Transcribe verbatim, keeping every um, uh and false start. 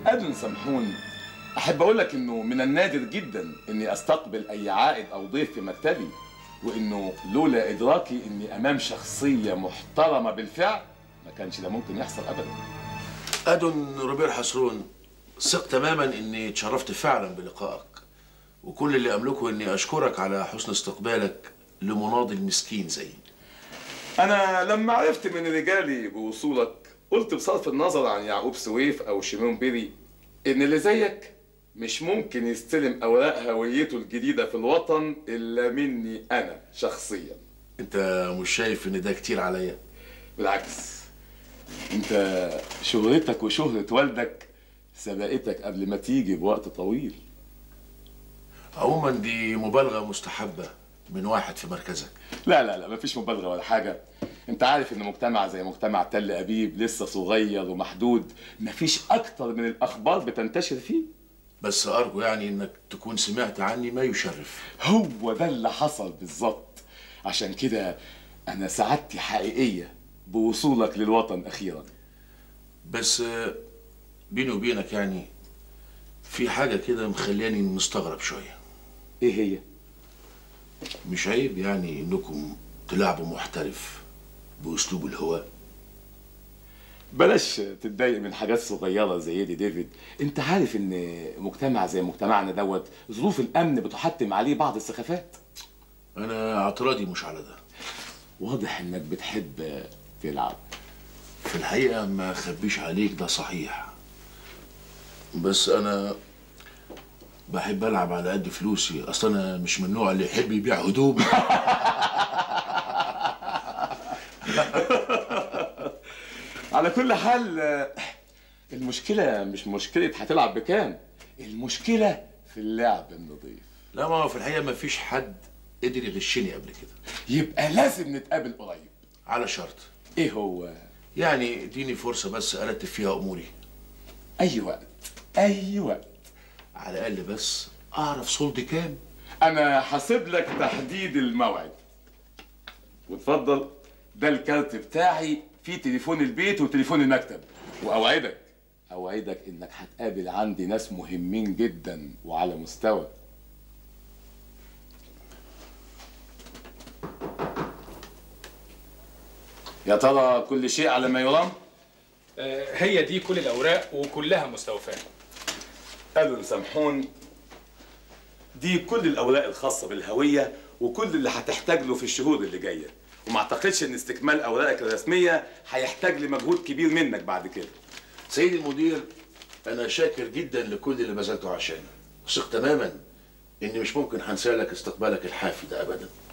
أدن سمحون، أحب أقول لك إنه من النادر جدا إني أستقبل أي عائد أو ضيف في مكتبي، وإنه لولا إدراكي إني أمام شخصية محترمة بالفعل ما كانش ده ممكن يحصل أبدا. أدن روبير حسرون، ثق تماما إني اتشرفت فعلا بلقائك، وكل اللي أملكه إني أشكرك على حسن استقبالك لمناضل مسكين زيي. أنا لما عرفت من رجالي بوصولك قلت بصرف النظر عن يعقوب سويف أو شيمون بيري إن اللي زيك مش ممكن يستلم أوراق هويته الجديدة في الوطن إلا مني أنا شخصيا. أنت مش شايف إن ده كتير عليا؟ بالعكس، أنت شهرتك وشهرة والدك سبقتك قبل ما تيجي بوقت طويل. عموما دي مبالغة مستحبة من واحد في مركزك. لا لا لا، مفيش مبالغة ولا حاجة. انت عارف ان مجتمع زي مجتمع تل ابيب لسه صغير ومحدود، مفيش اكتر من الاخبار بتنتشر فيه. بس ارجو يعني انك تكون سمعت عني ما يشرف. هو ده اللي حصل بالظبط، عشان كده انا سعادتي حقيقية بوصولك للوطن اخيرا. بس بيني وبينك يعني في حاجة كده مخلياني مستغرب شوية. ايه هي؟ مش عيب يعني انكم تلعبوا محترف باسلوب الهواء؟ بلاش تتضايق من حاجات صغيره زي دي ديفيد. انت عارف ان مجتمع زي مجتمعنا دوت ظروف الامن بتحتم عليه بعض السخافات. انا اعتراضي مش على ده. واضح انك بتحب تلعب. في الحقيقه ما اخبيش عليك ده صحيح، بس انا بحب العب على قد فلوسي. اصل انا مش من النوع اللي يحب يبيع هدوم. على كل حال المشكلة مش مشكلة هتلعب بكام، المشكلة في اللعب النظيف. لا، ما هو في الحقيقة ما فيش حد قدر يغشني قبل كده. يبقى لازم نتقابل قريب. على شرط. ايه هو؟ يعني اديني فرصة بس ارتب فيها اموري. اي وقت اي وقت. على الاقل بس اعرف صلدي كام. انا حاسب لك تحديد الموعد. واتفضل، ده الكارت بتاعي فيه تليفون البيت وتليفون المكتب. واوعدك اوعدك انك هتقابل عندي ناس مهمين جدا وعلى مستوى. يا ترى كل شيء على ما يرام؟ آه، هي دي كل الاوراق وكلها مستوفاه. قالوا سامحون، دي كل الاوراق الخاصه بالهويه وكل اللي هتحتاج له في الشهور اللي جايه، وما اعتقدش ان استكمال اوراقك الرسميه هيحتاج لمجهود كبير منك بعد كده. سيدي المدير، انا شاكر جدا لكل اللي بذلته عشانه. ثق تماما اني مش ممكن هنسى لك استقبالك الحافي ده ابدا.